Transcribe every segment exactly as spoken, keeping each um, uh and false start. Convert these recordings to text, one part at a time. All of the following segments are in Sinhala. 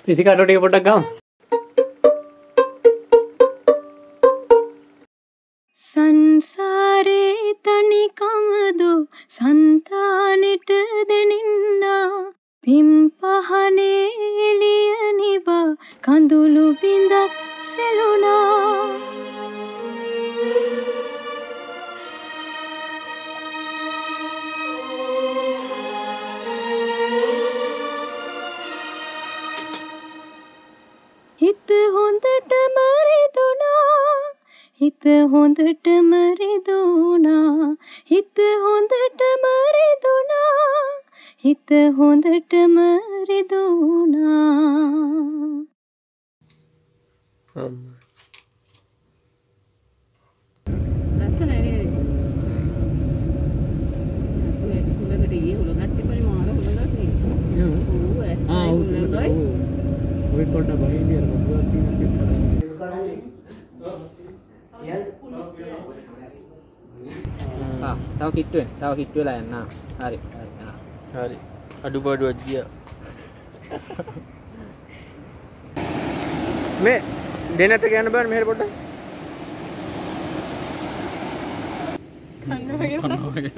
ඉසිකාටෝ ටික පොඩ්ඩක් ගමු. සංසාරේ තනිකමදු සන්තානෙට දෙනින්නා පිම් පහනේ එළිය නිවා කඳුළු බිඳක් සෙලුණා. හිත හොඳටම රිදුනා හිත හොඳටම රිදුනා හිත හොඳටම රිදුනා හිත හොඳටම රිදුනා. ලස්සන නේ. තු ඒක හුලකට ගියේ හුලගත් තිබ්බනේ මාර හුලගත් නේ. ඔව් ඇස්සයි හුලගයි. ඔය පොඩ්ඩක් බහින්දියර මොකක්ද තියෙන්නේ. ආ තව කිට්ටු වෙන. තව කිට්ටු වෙලා යන්න. හරි. හරි. හරි. අඩුපාඩුවක් ගියා. මේ දෙන්නත් කියන්න බෑනේ මෙහෙර පොඩ්ඩක්. කන්න වගේ.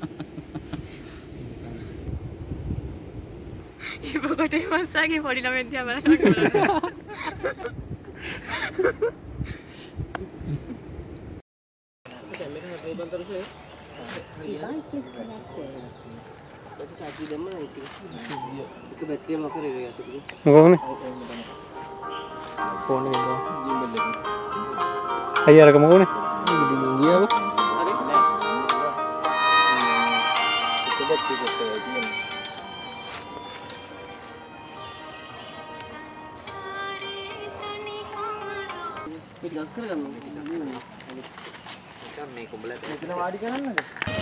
ඉබකොට මස්සගේ පොඩි ළමෙක් දිහා බලනවා. Device disconnected. මොකෝනේ? ෆෝන් එක ගන්න. අයියා අරක මොකෝනේ? ගියාව? හරි නෑ. මේක ගස් කරගන්න. මේ කුඹලට මෙතන වාඩි කරන්නද?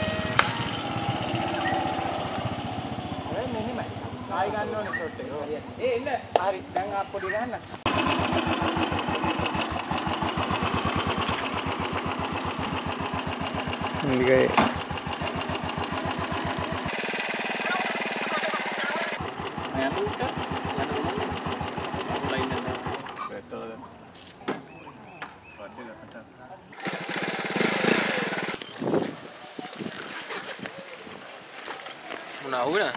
අර මෙහෙමයි. ආයි ගන්න ඕනේ ෂොට් එක. ඒ එන්න. හරි. දැන් ආ පොඩි ගන්න. නිකයි. අයතුක. ඔන්ලයින් එක. පෙට්‍රෝල් එක. වඩේකට. මොනවා වුණා?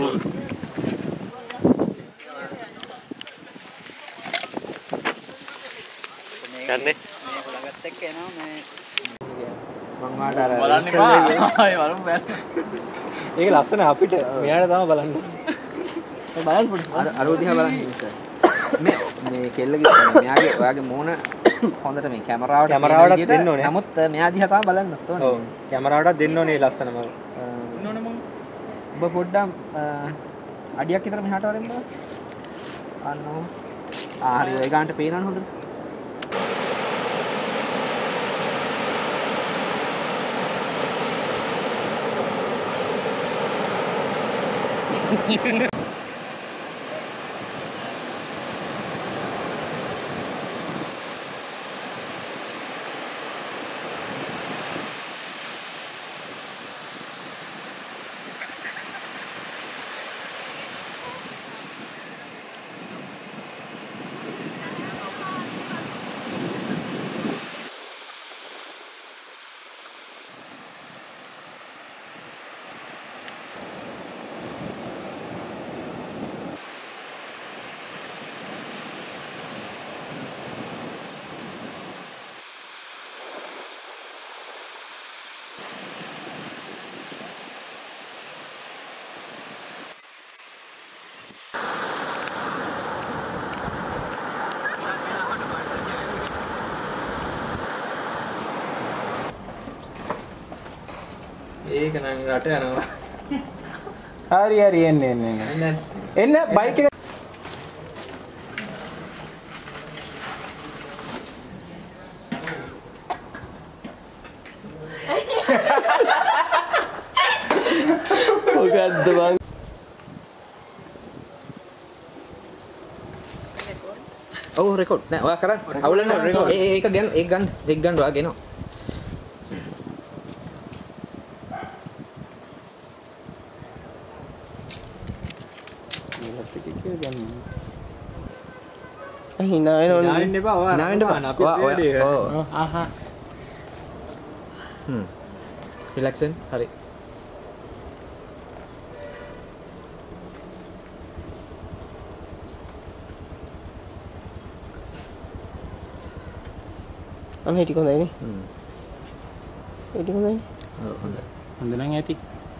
ගන්නේ. මේ හොලගත් එක්ක එනවා මේ මං වාට අර බලන්න එපා. ආයේ වරම් බෑ. ඒක ලස්සන අපිට මෙයාට තමයි බලන්න. බලන්න පොඩි අර අර දිහා බලන්න ඉතින්. මේ මේ කෙල්ලගේ මෙයාගේ ඔයාගේ මූණ හොඳට මේ කැමරාවට කැමරාවට දෙන්න ඕනේ. නමුත් මෙයා දිහා තමයි බලන්නත් ඕනේ. ඔව්. කැමරාවටත් දෙන්න ඕනේ ලස්සනම. ඉන්න ඕනේ මං. ඔබ පොඩ්ඩක් අඩියක් විතර මෙහාට වරෙන්න බෑ. අන්න ආ හරි ඒ ගන්නට පේනවනේ හොඳට. ඒක නම් රට යනවා. හරි හරි එන්න එන්න එන්න. එන්න බයික් එක මොකද්ද බං? ඔව් රෙකෝඩ් නෑ ඔයා කරන්න අවුල නෑ ඒ ඒක ගන්න ඒක ගන්න ඒක ගන්න ඔයා ගෙනවා hina වෙනවනේ. නාවෙන්න එපා. ඔයා නාවෙන්න එපා. අපි ඔයා- අපේ ඔයා- වැඩේ. ඔව්. ආහා. හ්ම්. රිලැක්ස් වෙන්න. හරි. අනේ ටික හොඳයි නේ. හ්ම්. ඒ ටික හොඳයි. ඔව් හොඳයි. හොඳ නම් ඇති.